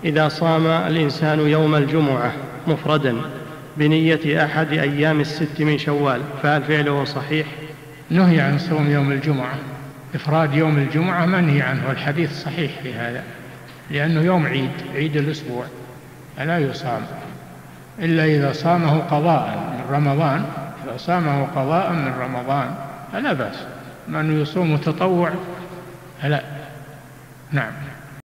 إذا صام الإنسان يوم الجمعة مفردا بنية أحد أيام الست من شوال فهل فعله صحيح؟ نهي عن صوم يوم الجمعة، إفراد يوم الجمعة منهي عنه، والحديث صحيح في هذا، لأنه يوم عيد الأسبوع فلا يصام إلا إذا صامه قضاء من رمضان. إذا صامه قضاء من رمضان فلا بأس، ما أنه يصوم تطوع لا. نعم.